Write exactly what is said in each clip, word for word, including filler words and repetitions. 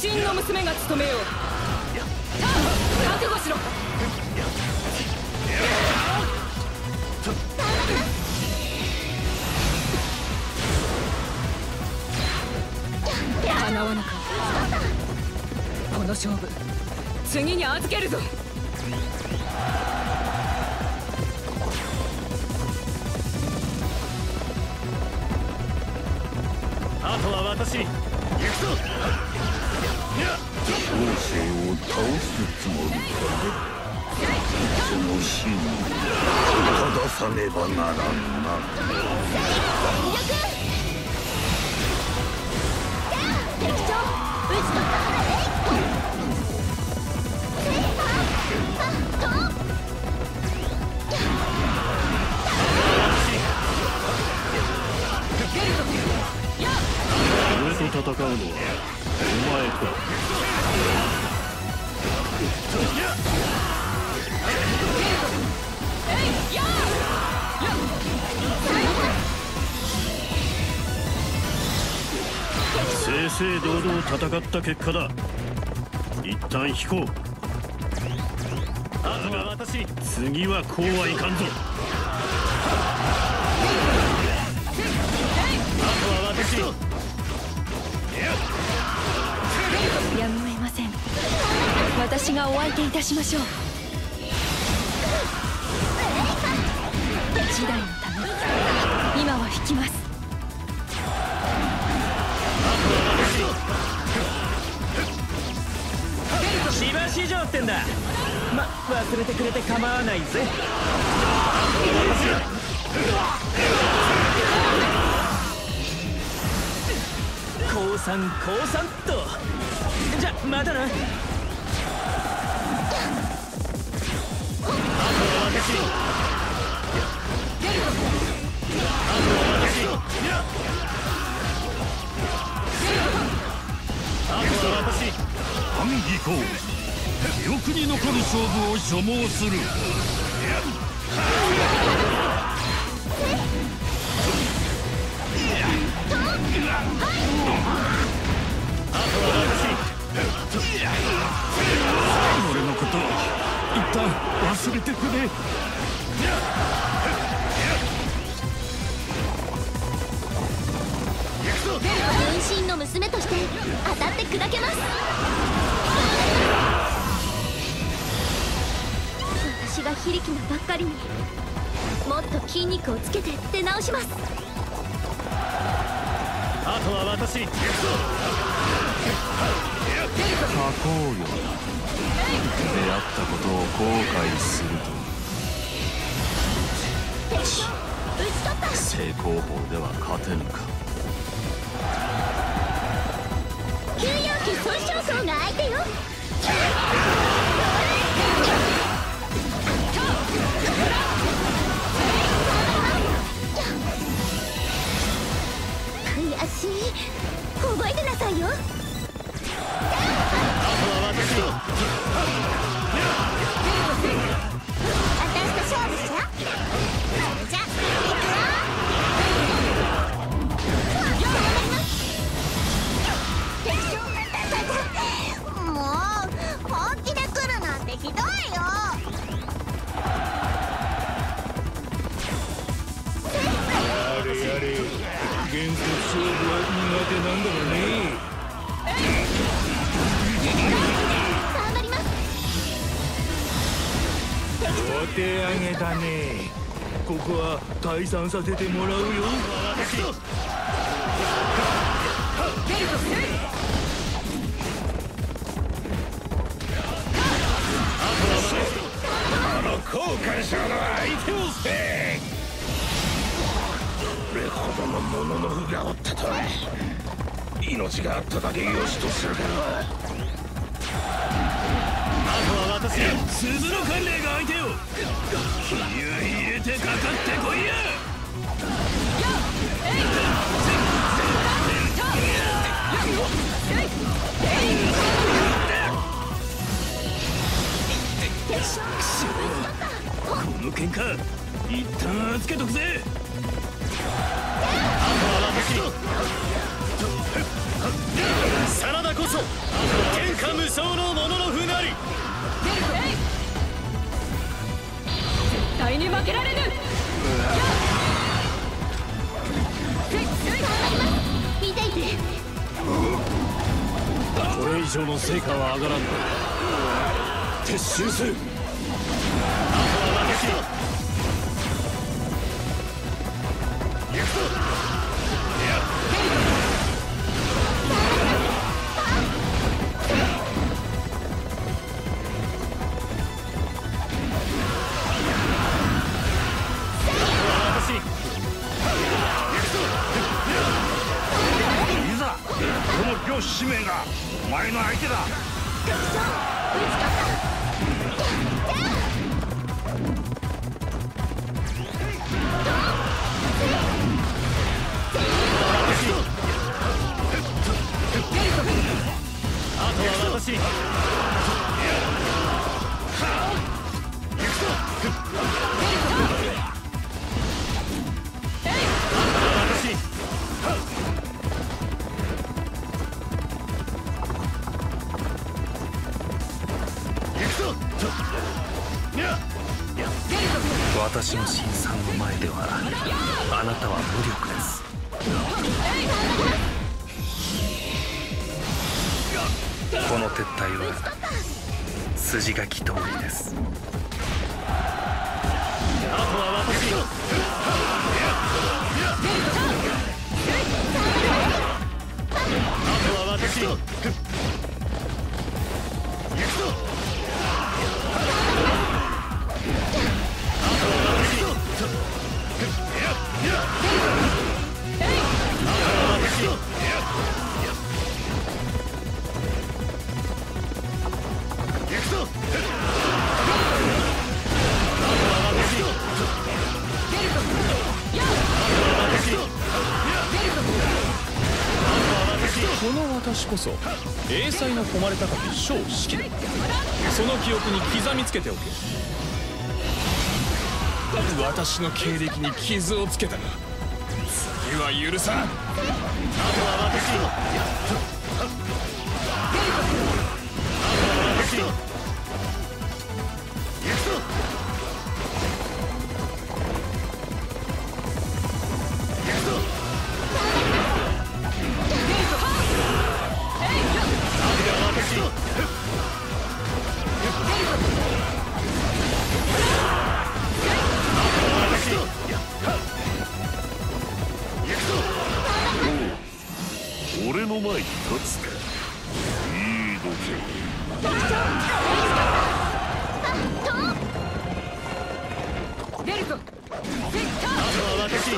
神の娘が務めよう。ターン覚悟しろ。叶わなかった。この勝負次に預けるぞ。 あとは私に行くぞ。 小生を倒すつもりか。その真意を正さねばならんな。 俺と戦うのはお前か。正々堂々戦った結果だ。一旦引こう。あとは私。次はこうはいかんぞ。あとは私。 やむを得ません。私がお相手いたしましょう。時代のため今は引きます。 芝市場ってんだ。ま、忘れてくれて構わないぜ。降参降参っと。じゃまたな。あとは私。あとは私。あとは私。 反義行記憶に残る勝負を所望する。俺のこと一旦忘れてくれ。 分身の娘として当たって砕けます。私が非力なばっかりにもっと筋肉をつけて出直します。 あとは私。行くぞ。 過去よ。出会ったことを後悔すると。正攻法では勝てぬか。 休養期損傷層が相手よ。悔しい。覚えてなさいよ。私と勝負しよ。じゃあ行くよ。もう本気で来るなんてひどいよ。 やれやれ、原則勝負は苦手なんだろうね。 頑張ります。 お手上げだね。ここは退散させてもらうよ。交換賞の相手をせえ。これほどのもののふがおったとは。命があっただけよしとするか。 あとは私。鈴の関連が相手よ。気合入れてかかってこいや。この喧嘩一旦預けとくぜ。あとは私。サラダこそそ天下無双のもののふなり。 絶対に負けられぬ。 見ていて。 これ以上の成果は上がらんの。撤収する。あとは負けしろ。 使命がお前の相手だ。 あとは私。 私の辛酸の前ではあなたは無力です。この撤退は筋書き通りです。 あとは私。あとは私。この私こそ英才の誉れ高き小式だ。その記憶に刻みつけておけ。私の経歴に傷をつけたら次は許さん。あとは私。あとは私。 俺の前に立つか。いい度胸。 出るぞ。 あとは私。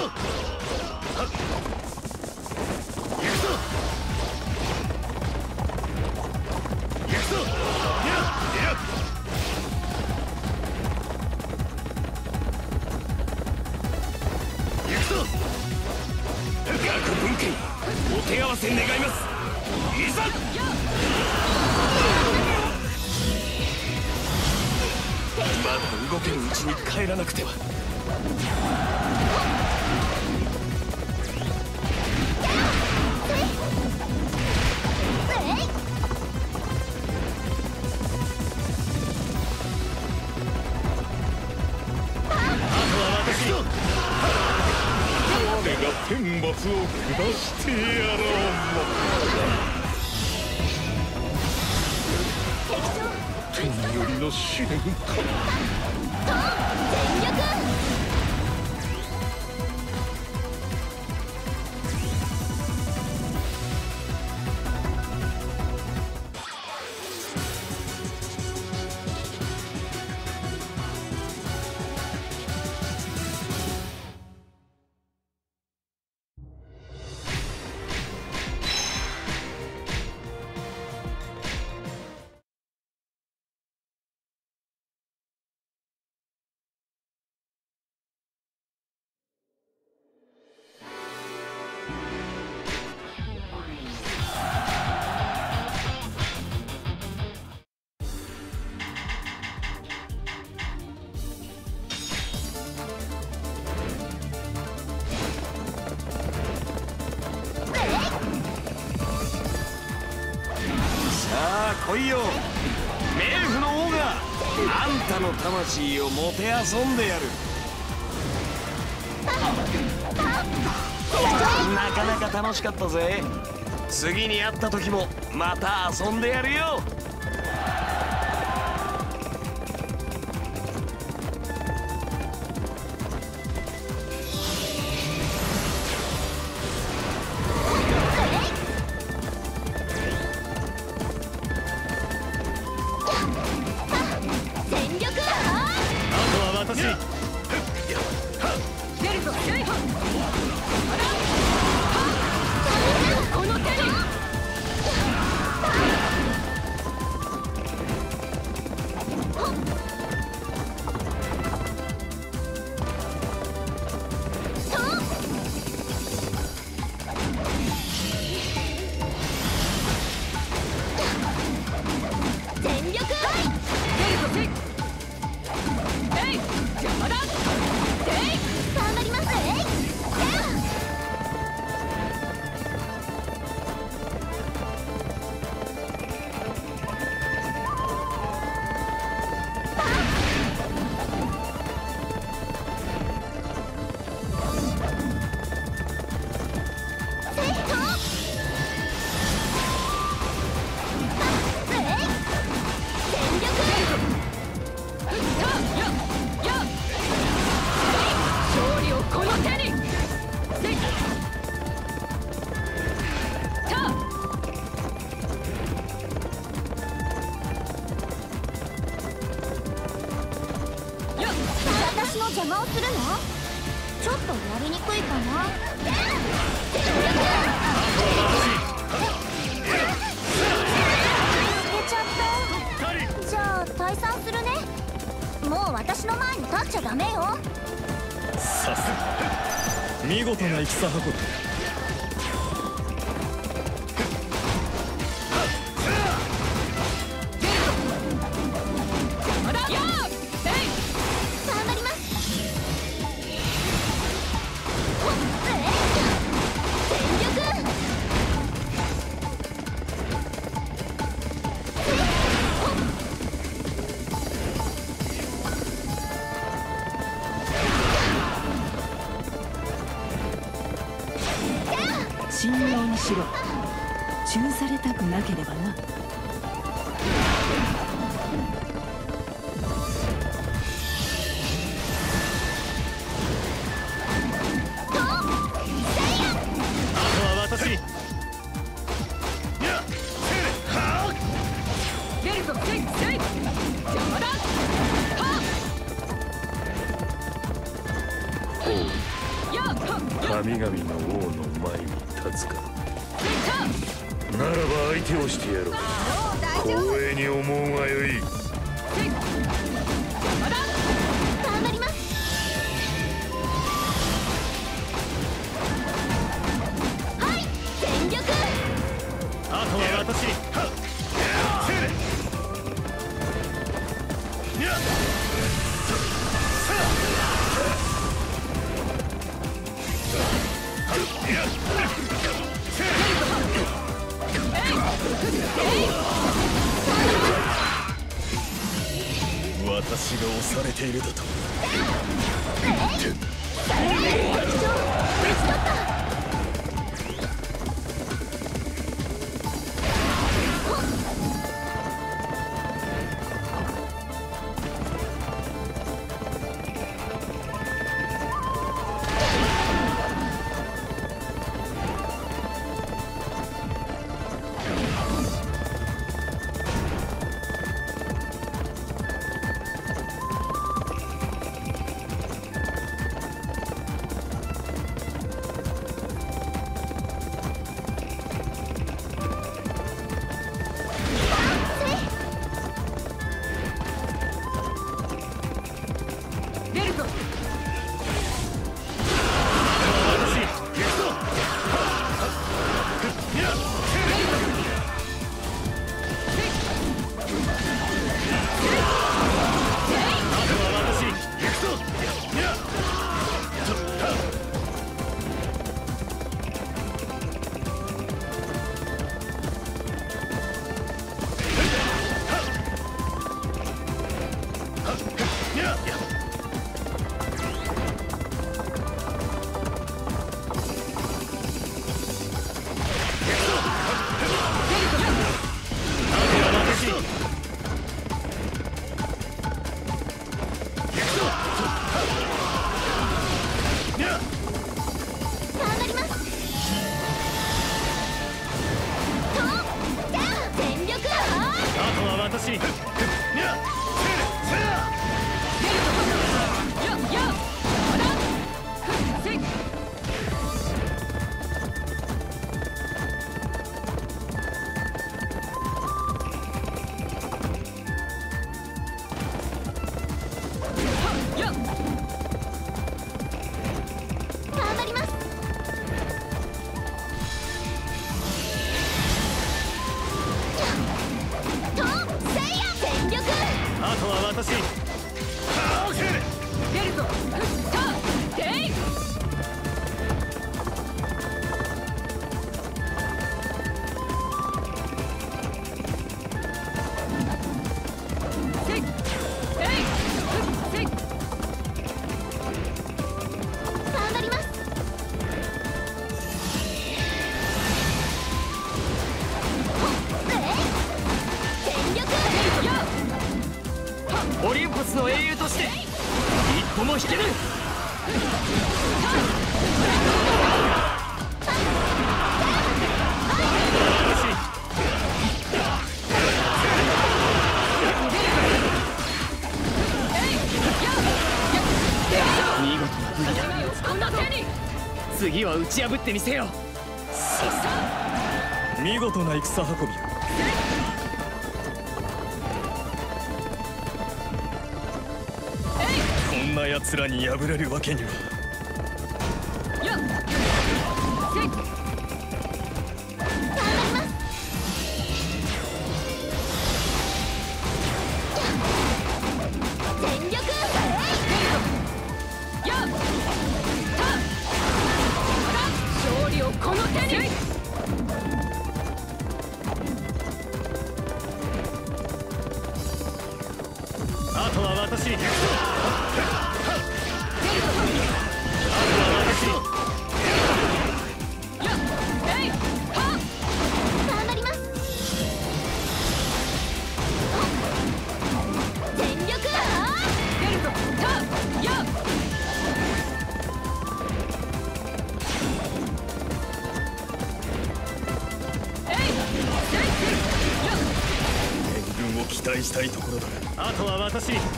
学文献お手合わせ願います。いざ。まだ動けるうちに帰らなくては。俺が天罰を下してやろう。天よりの試練か。 さあ来いよ、冥府の王があんたの魂をもてあそんでやる。なかなか楽しかったぜ。次に会った時もまた遊んでやるよ。 全力。 あとは私。 出るぞレイハン。この手に。 全力。 出るぞセイ。えい邪魔だ。えい頑張ります。えい。 勝利をこの手に。せいたよっ私の邪魔をするの？ちょっとやりにくいかな。捨てちゃった。じゃあ退散するね。もう私の前に立っちゃダメよ。 さすが見事な戦運び。 まだよっせい頑張ります。全力。 信用にしろ。中されたくなければな。 あとは私に。 出るぞせいせい邪魔だ。はっよっはっ神々の王の前に立つか。 せいたならば相手をしてやろう。光栄に思うがよい。 せい邪魔だ。 頑張ります。はい全力。 あとは私に。私が押されているだと。 とは私に。 ややまだせい私。 出るぞ。さあ、てい。せい。えい。せい。 頑張ります。全力。 や。 オリンポスの英雄として一歩も引けぬ。見事な武器だ。 こんな手に。 次は打ち破ってみせよう。 見事な戦運び。こんな奴らに敗れるわけには。 やっせい。 全力。 やっさあ勝利をこの手に。 あとは私に。 期待したいところだ。 あとは私に。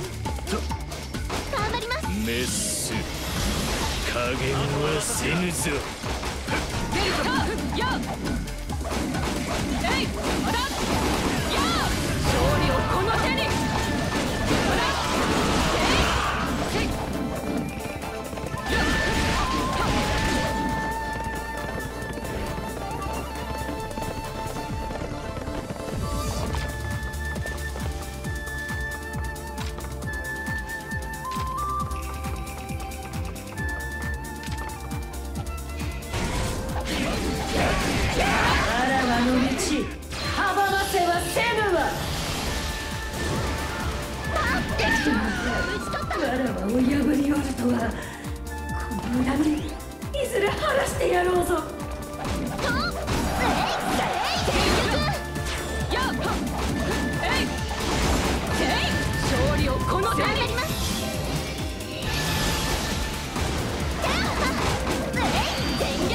頑張ります。 メッス加減はせぬぞ。 出るぞ。やえいまだや勝利をこの手に。まだえいせいやわらわを破りおるとは、この恨みいずれ晴らしてやろうぞ。 やっえいせい勝利をこの手に。 全力。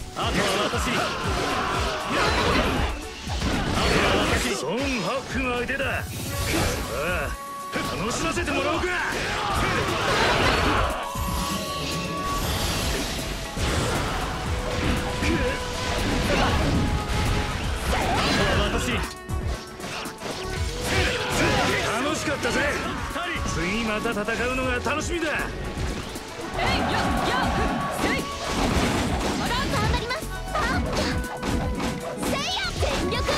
あとは私孫ハックが相手だ。ああ、楽しませてもらおうか。私楽しかったぜ。次また戦うのが楽しみだ。 えいややせいあら頑張ります。あせいや全力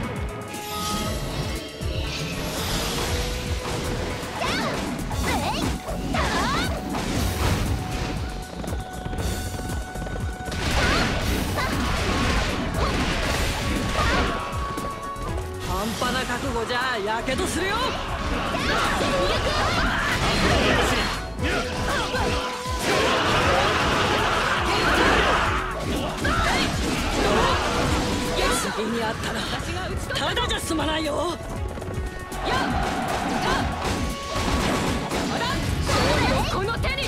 半端な覚悟じゃやけどするよ。次にあったらただじゃ済まないよ。やったあら勝利をこの手に。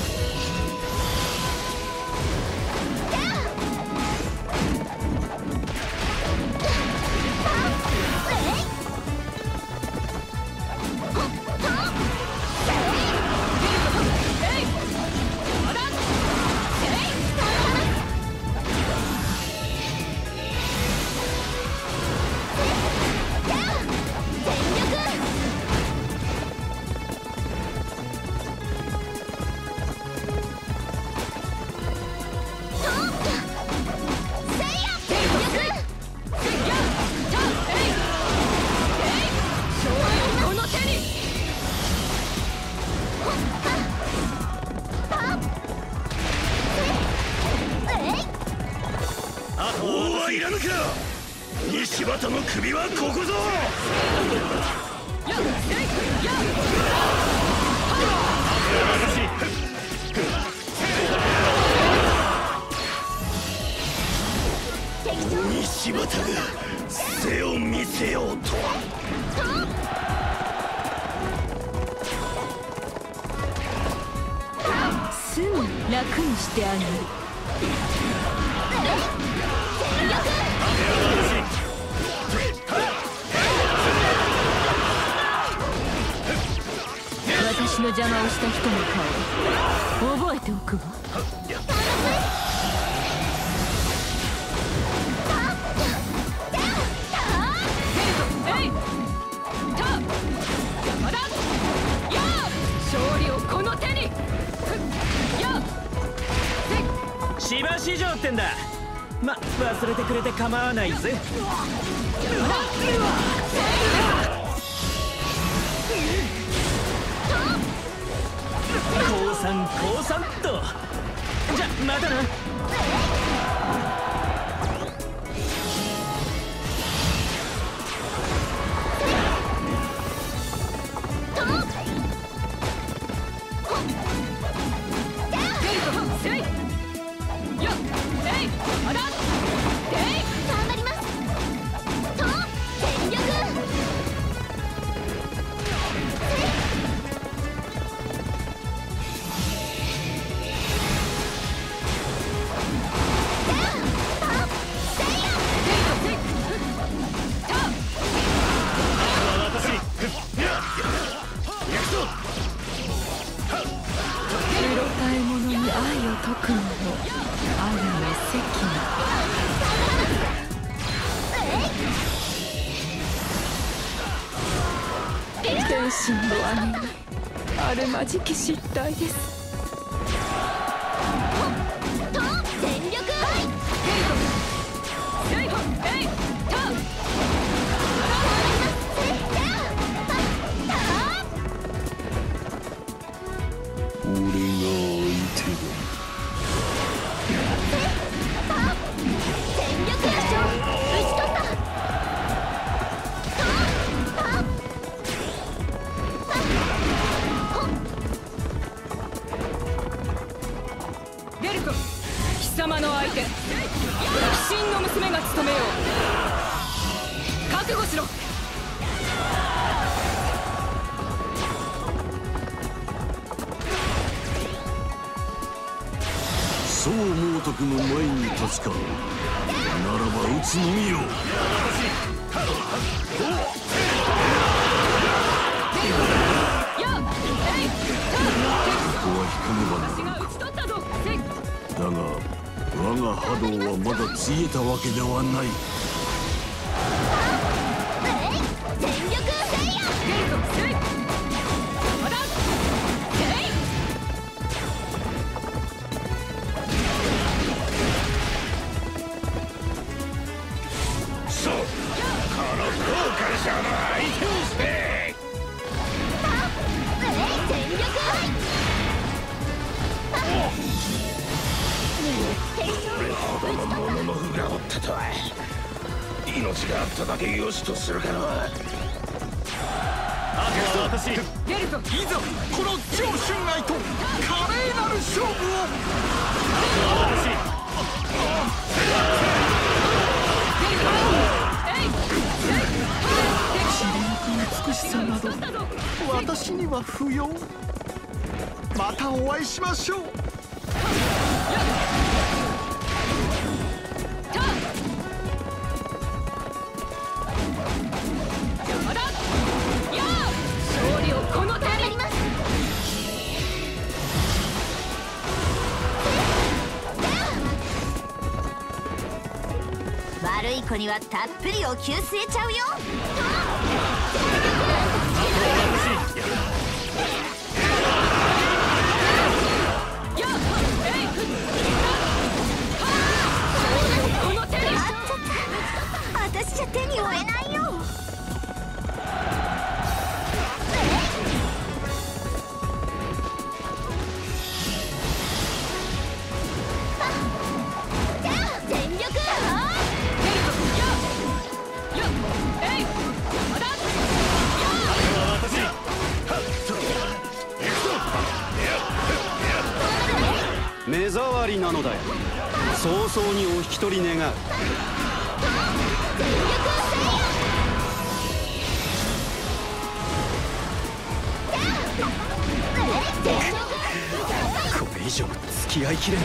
王はいらぬか。西畑の首はここぞ。 やっや西畑が背を見せようとは。 すぐ楽にしてあげる。私の邪魔をした人の顔覚えておくわ。勝利をこの手に。 芝市場ってんだ。ま、忘れてくれて構わないぜ。降参降参っと。じゃまたな。 特のあるめ責天心の姉にあるまじき失態です。 全力俺が相手だ。 ゲルト、貴様の相手、鬼神の娘が務めよう。覚悟しろ。 宋猛徳の前に立つか。ならば撃つのみよ。ここは引かねばならんか。だが我が波動はまだついえたわけではない。 全力せいや。 そうこの豪華者の相手をして全力ほどのもののふがおったとは。命があっただけよしとするかの。 あとは私。 いざこの超春愛と華麗なる勝負を。美しさなど私には不要。またお会いしましょう。 勝利をこの手に。 悪い子にはたっぷりお灸据えちゃうよ。私じゃ手に負えないよ。全力。 目障りなのだよ。早々にお引き取り願う。これ以上付き合いきれん。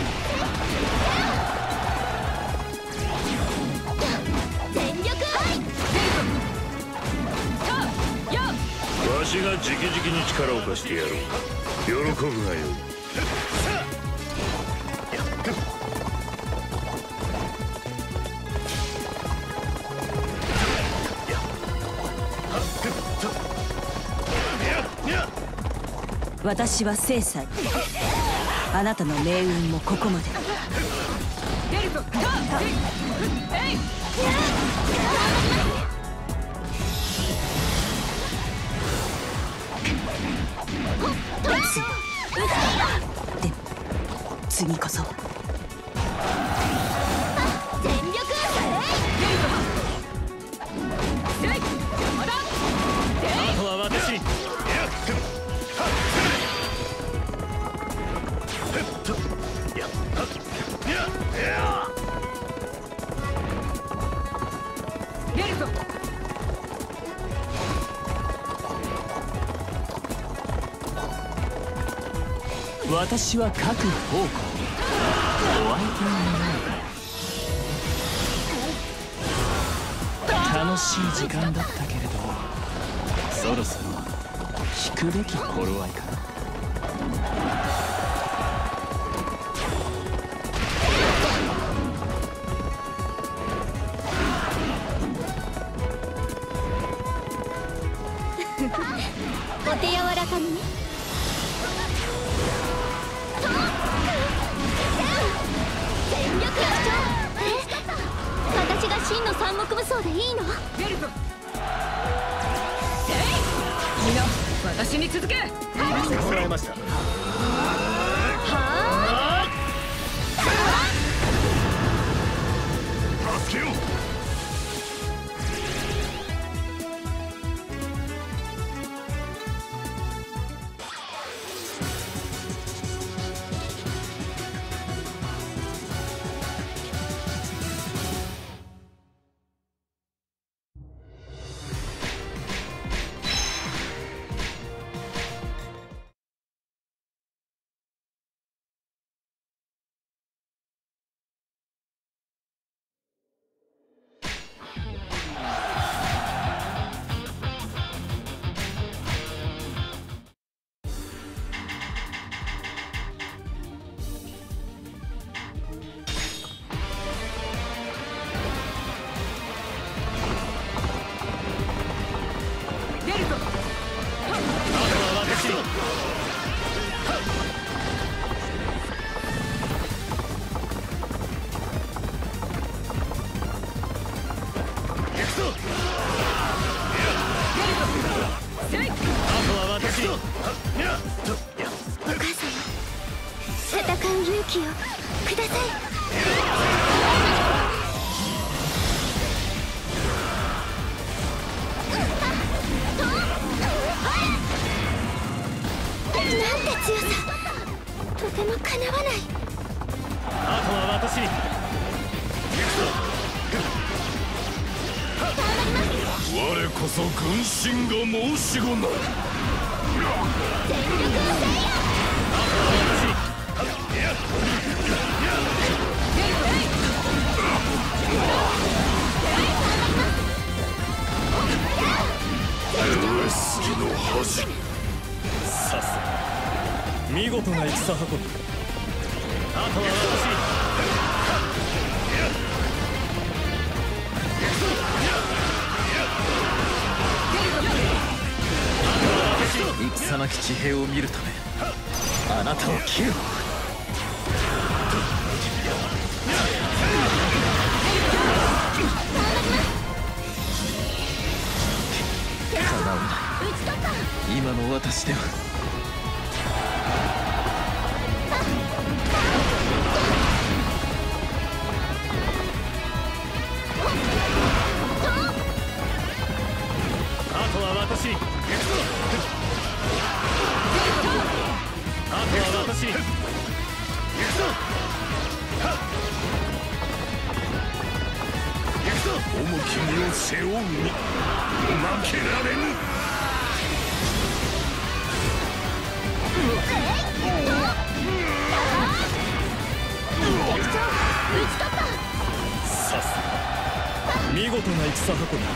全力。 わしが直々に力を貸してやろう。喜ぶがよい。 私は正妻。あなたの命運もここまで。でも次こそは。 全力。 あとは私。 私は各方向お相手になる。楽しい時間だったけれどそろそろ引くべき頃合いかな。 お手柔らかにね。全力。え、私が真の三国武装でいいの？ みんな私に続け。 もらいました。 助けよう。 お母様、戦う勇気をください。なんて強さ、とてもかなわない。 あとは私に。 我こそ軍神が申し子なり。 全力のせいや。 上杉の恥。 さすが見事な戦運び。あとは私。戦なき地平を見るためあなたを切る。叶わない今の私では。あとは私に。あとは私に。 重き身を背負うに負けられぬ。 さすが見事な戦運び。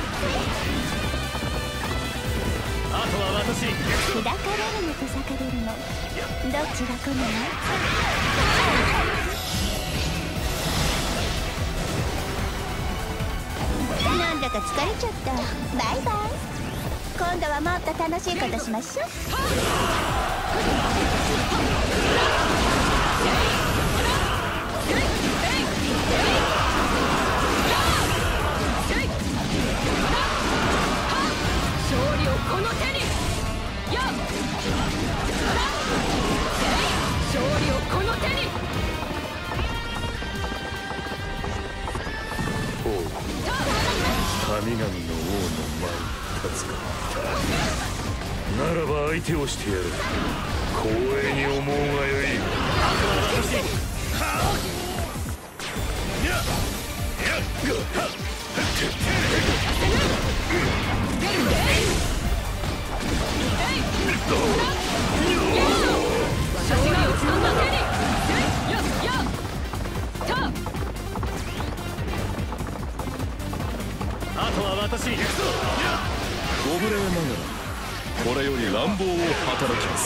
あとは私に。 砕かれるのと裂かれるの、どっちが好み？なんだか疲れちゃった。バイバイ。今度はもっと楽しいことしましょう。 勝利をこの手に。やっ勝利をこの手に。 神々の王の前に立つか。ならば相手をしてやる。光栄に思うがよい。 私がこの手に。やっやっあとは私に。 ご無礼ながらこれより乱暴を働きます。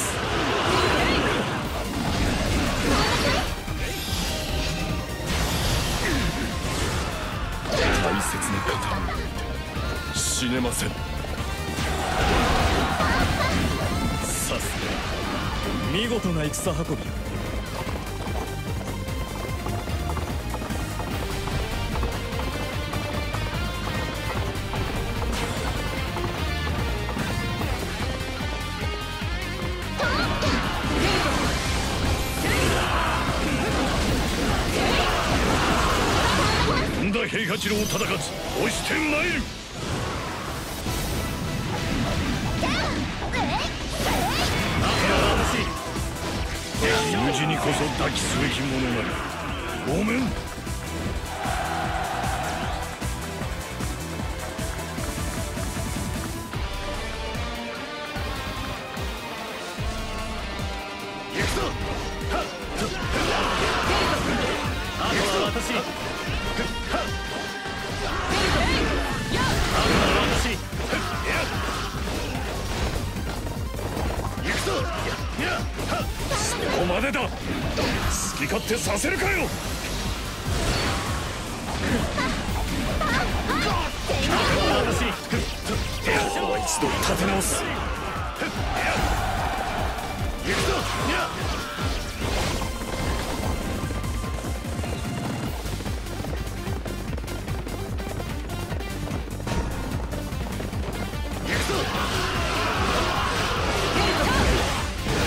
大切な方において死ねません。 さすが見事な戦運び。 平八郎忠勝、押してまいる。友人にこそ抱きすべきものなり。ごめん。行くぞ。 あとは私。 ここまでだ。好き勝手させるかよ。もう一度立て直す。行くぞ。行くぞ。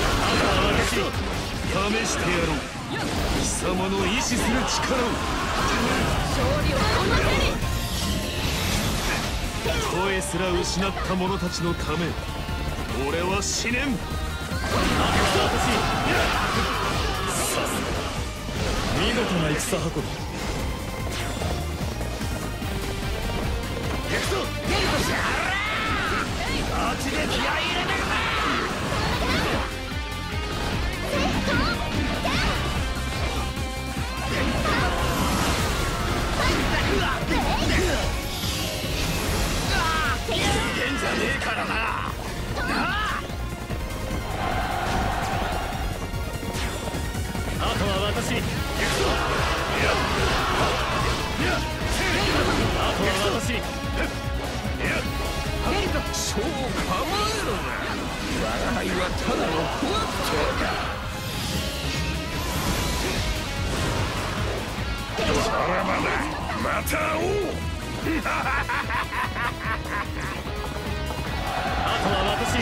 力を。 勝利をこの手に。 声すら失った者たちのため俺は死ねん。あとは私。さすが見事な戦運び。行くぞ。ガチで気合い入れてくぜ。逃げんじゃねえからな。あとは私。行くぞ。あとは私。 そう構えろな。我が輩はただの不悪党だ。さらばだ。また会おう。 あとは私。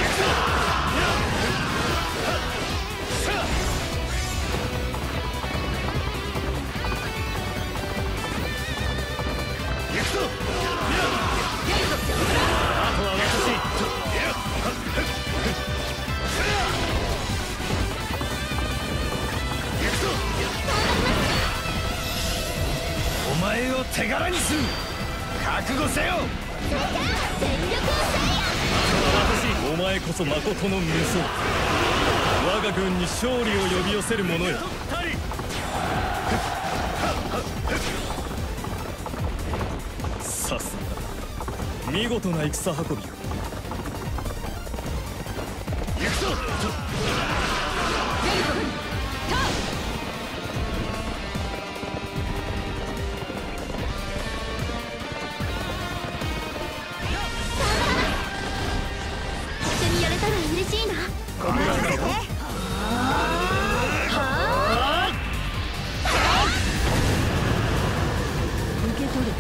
行くぞ。あとは私。行くぞ。お前を手柄にする。覚悟せよ。お前こそ誠の無双。我が軍に勝利を呼び寄せる者よ。さすが見事な戦運びよ。行くぞ。 嬉しいな。ごめんなさい。 受け取る。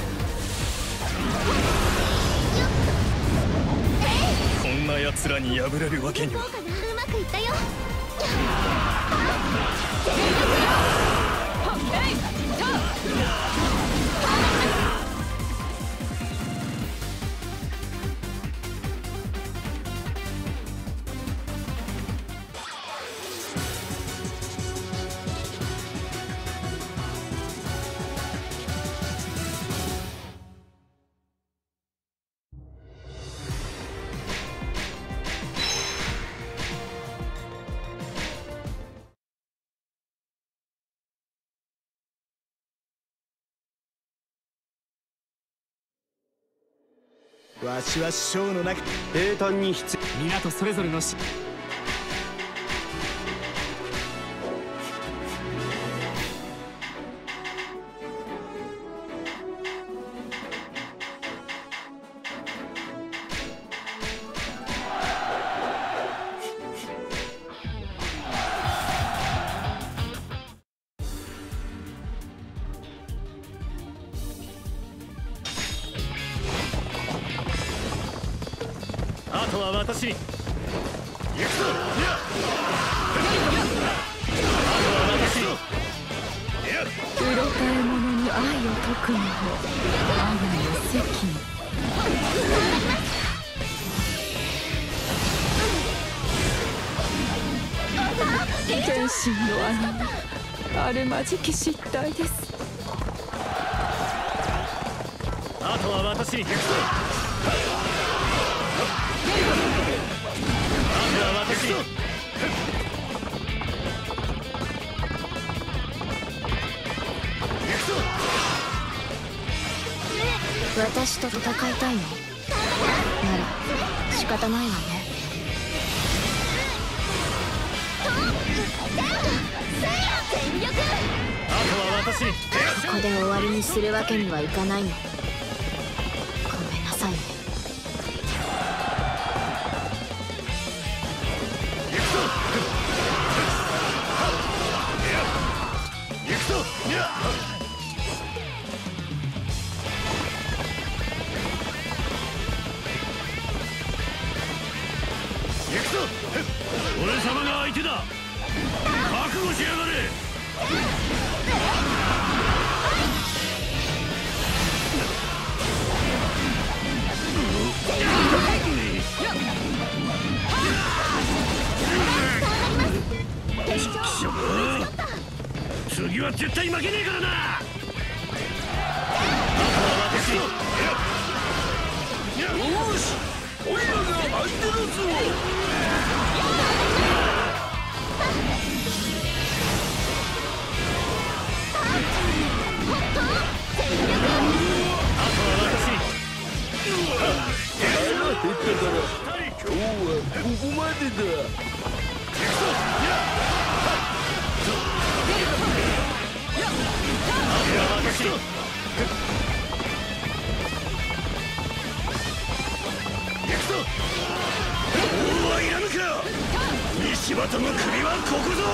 こんな奴らに敗れるわけには。 うまくいったよ。 わしはショーの中平坦に必要。 皆とそれぞれのし。あとは私。行くぞ。 うろたえ者に愛を解くのも我がの責務。剣心の穴あるまじき失態です。 あとは私。行くぞ。あとは私。 私と戦いたいのなら仕方ないわね。全力。 あとは私。 ここで終わりにするわけにはいかないの。ごめんなさいね。 行くぞ。行くぞ。行くぞ。俺様が相手だ。覚悟しやがれ。 絶対負けねえからな。私よし、おいらが相手だぞ。腹減ったから今日はここまでだ。王はいらぬか。西畑の首はここぞ。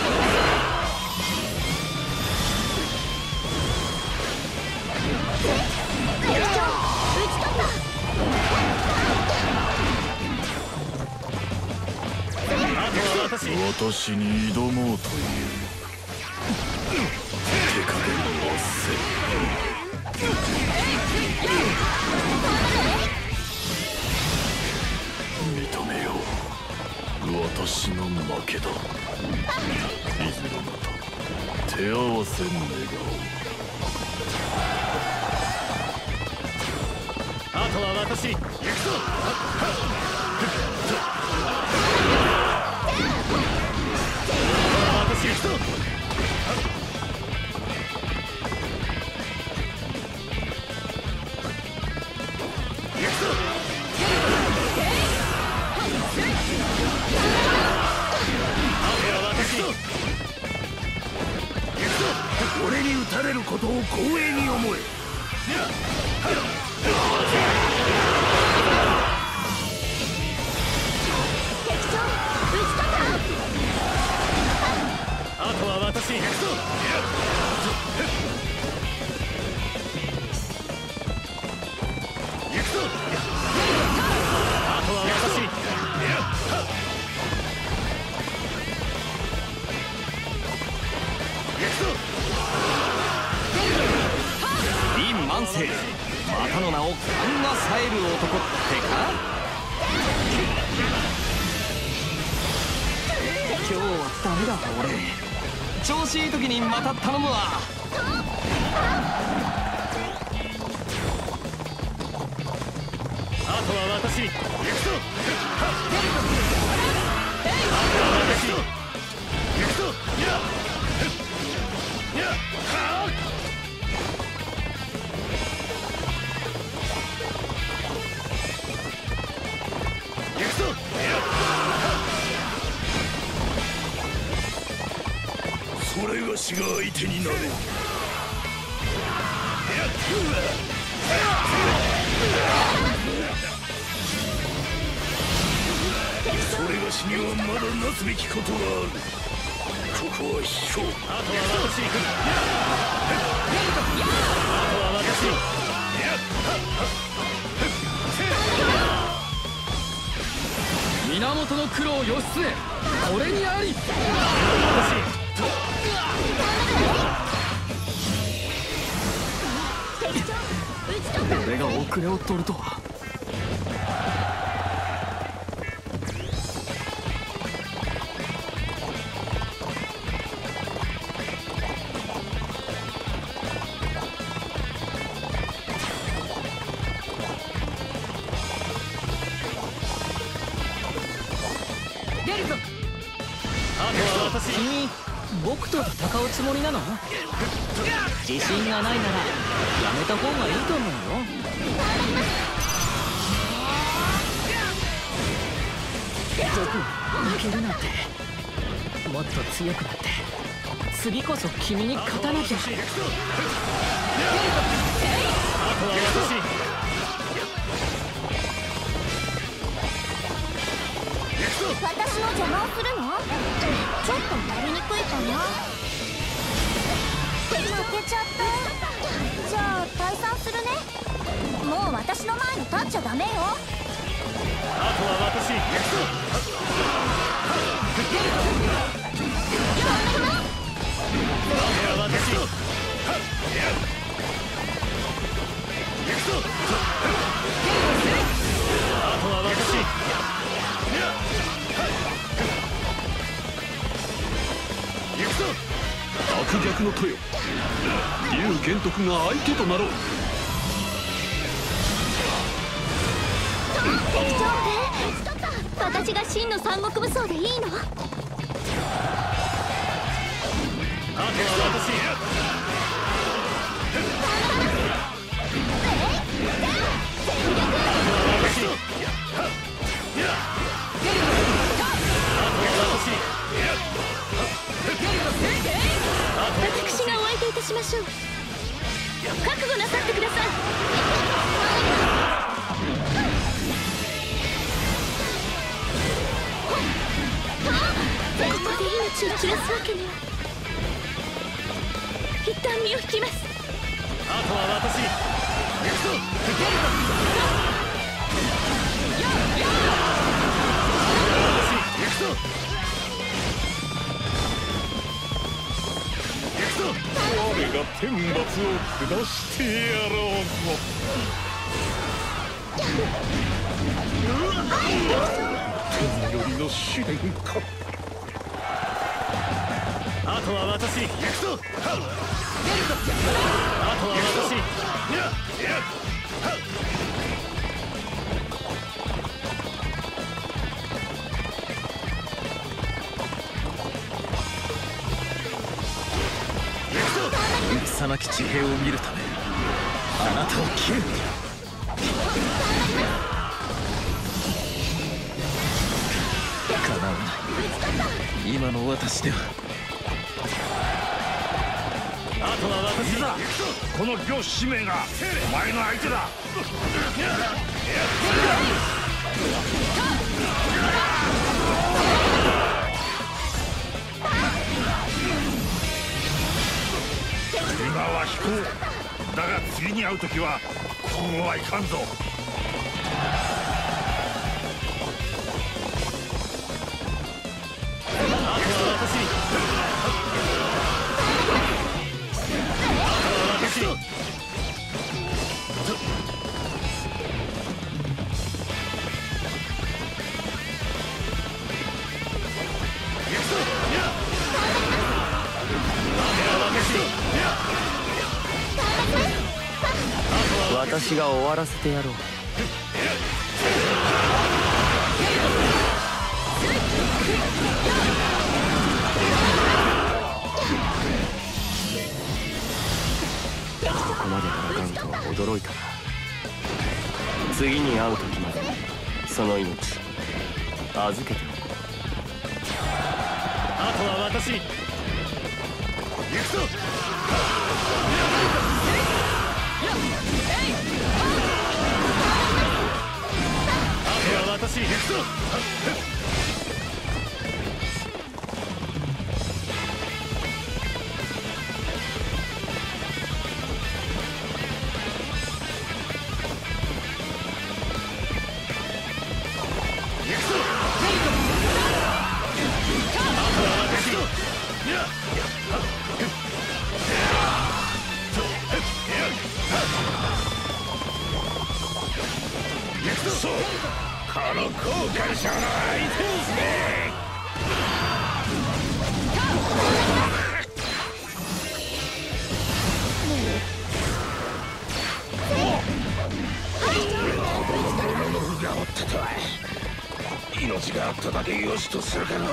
私に挑もうという手加減はせ認めよう。私の負けだ。いずれまた手合わせ願おう。あとは私行くぞ。私行くぞ。俺に撃たれることを光栄に思え。あとは私行くぞ。行くぞ。あとは私。 林万世、またの名を勘が冴える男ってか。今日はダメだ俺。調子いい時にまた頼むわ。あとは私行くぞ。あとは私行くぞ。やっやっはっ。それがしが相手になれ。それがしにはまだなすべきことがある。ここは引こう。あとは私行く。あとは私。 源九郎義経、これにあり。俺が遅れを取るとは。 君、僕と戦うつもりなの？自信がないならやめた方がいいと思うよ。僕負けるなんて。もっと強くなって次こそ君に勝たなきゃ。 あとは私。 私の邪魔をするの？ちょっとやりにくいかな。負けちゃった。じゃあ退散するね。もう私の前に立っちゃダメよ。 あとは私。あとは私。 悪逆の子よ、龍玄徳が相手となろう。 敵長兵、私が真の三国武装でいいの？ あとは私。 私がお相手いたしましょう。覚悟なさってください。ここで命を切らすわけには。一旦身を引きます。 あとは私。行くぞ。行くぞ。 我が天罰を下してやろうぞ。天よりの試練か。 あとは私。行くぞ。あとは私。やや戦なき地平を見るためあなたを切る。叶わない、今の私では。 あとは私だ。 この両使命がお前の相手だ。今は飛行だが、次に会う時はこうはいかんぞ。 私が終わらせてやろう。ここまで戦うとは驚いたな。次に会う時までその命預けておく。 あとは私。行くぞ。あとは私。行くぞ。 この後悔者の相手ですね。命があっただけよしとするかな。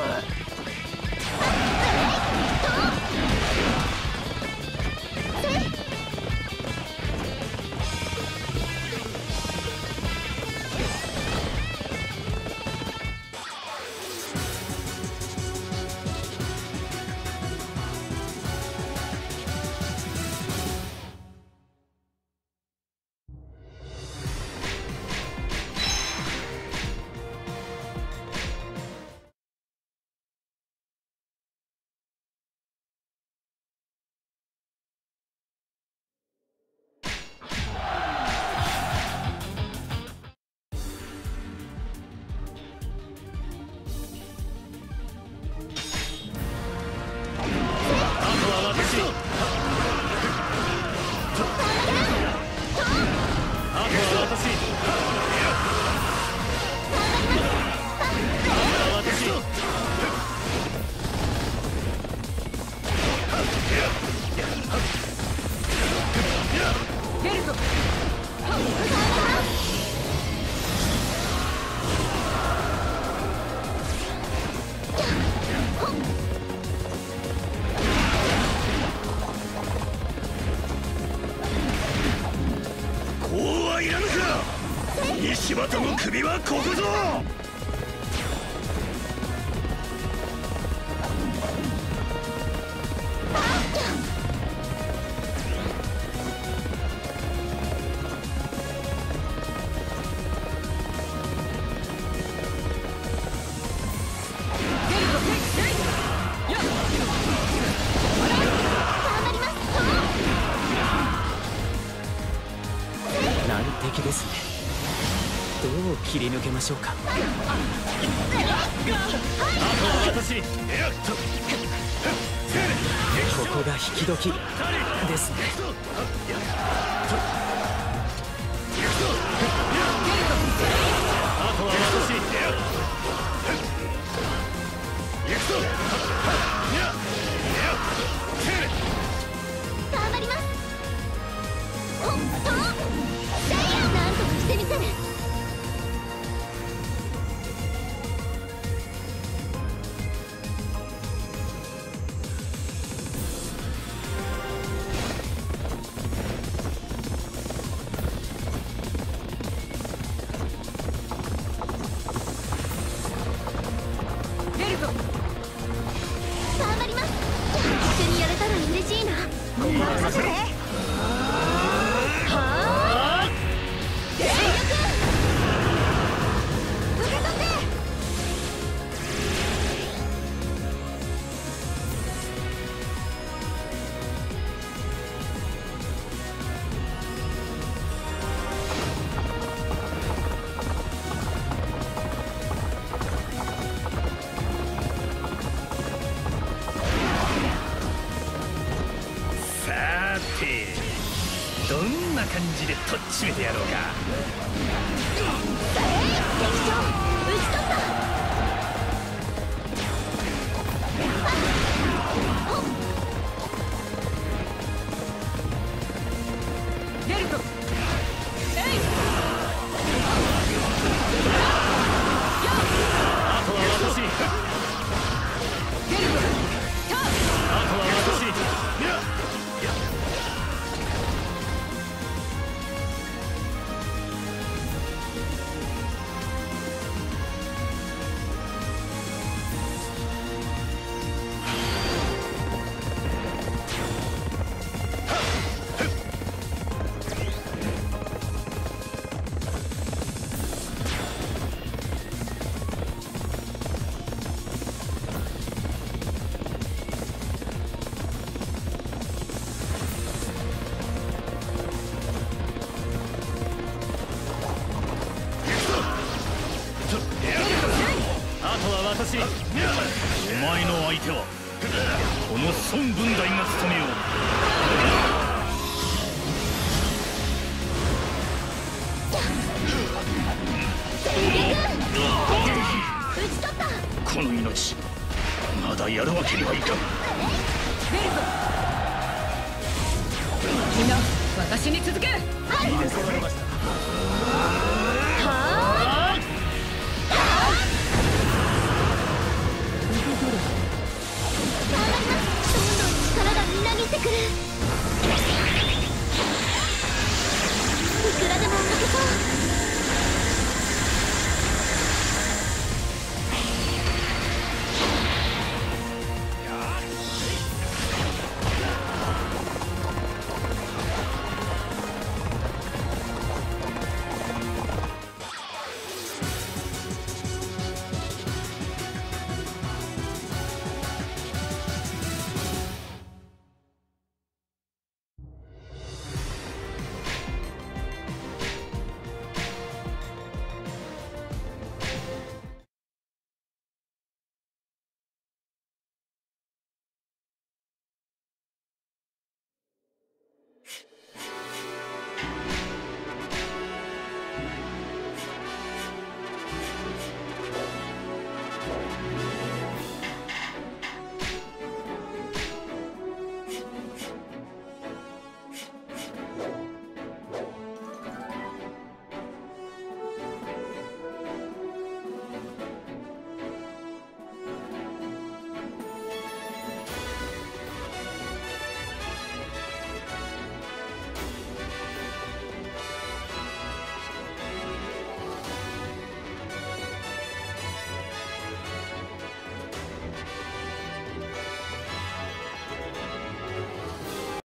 こうはいらぬか。西畑の首はここぞ。 難敵ですね。どう切り抜けましょうか。 あとは私。 ここが引き時ですね。 あとは私。行くぞ。 頑張ります。ほっとなんとかしてみせる。 出るぞ。 頑張ります。一緒にやれたら嬉しいな。任せて。はあ。全力。受け取って。 さてどんな感じでとっちめてやろうか。 敵将討ち取った。 出るぞ。えい。 あとは私。 出るぞ。ターン。 あとは私。いやあとは私。お前の相手はこの孫文大が務めよう。 討ち取った。 この命まだやるわけにはいかん。 出るぞ。みんな私に続け。 いいですね。 どんどん力がみなぎってくる。